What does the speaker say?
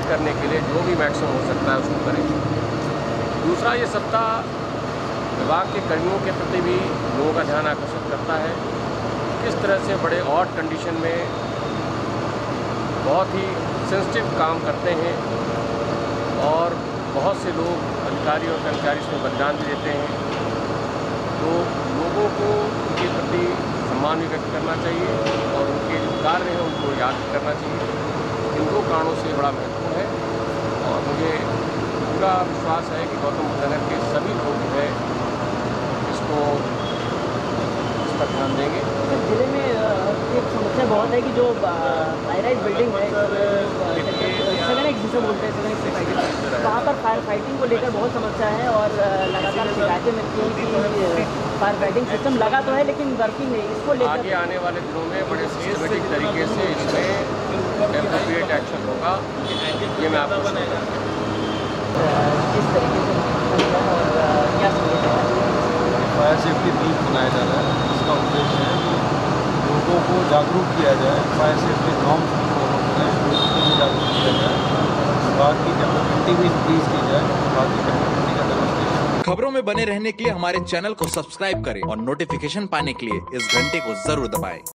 Protect करने के लिए जो भी मैक्सिमम हो सकता है उसको करें। दूसरा, ये सप्ताह विभाग के कर्मियों के प्रति भी लोगों का ध्यान आकर्षित करता है। किस तरह से बड़े ऑड कंडीशन में बहुत ही सेंसिटिव काम करते हैं और बहुत से लोग अधिकारी और कर्मचारी इसमें बलिदान भी देते हैं। तो लोगों को उनके प्रति सम्मान भी व्यक्त करना चाहिए और उनके जो कार्य हैं उनको याद करना चाहिए। इन दो कारणों से बड़ा महत्वपूर्ण है और मुझे पूरा विश्वास है कि गौतम बुद्ध नगर के सभी लोग जो है इसको इस पर ध्यान देंगे। जिले में एक समस्या बहुत है कि जो हाई राइज बिल्डिंग है, 7X जिसे बोलते हैं, 7X सोसाइटी, वहाँ पर फायर फाइटिंग को लेकर बहुत समस्या है और लगातार शिकायतें मिलती हैं कि फायर फाइटिंग सिस्टम लगा तो है लेकिन वर्किंग नहीं। इसको लेकर आगे आने वाले दिनों में बड़े सिस्टमेटिक तरीके से इसमें एप्रोप्रिएट एक्शन होगा, ये मैं आपको किस तरीके से और क्या फायर सेफ्टी वीक मनाया जा रहा है। इसका उद्देश्य है कि लोगों को जागरूक किया जाए, फायर सेफ्टी नॉर्म्स को फॉलो करें, उसके लिए जागरूक किया जाए, बात की कैपेसिटी भी इंक्रीज़ की जाए, बात की कैपेसिटी का डेमोन्स्ट्रेशन। खबरों में बने रहने के लिए हमारे चैनल को सब्सक्राइब करें और नोटिफिकेशन पाने के लिए इस घंटे को जरूर दबाएं।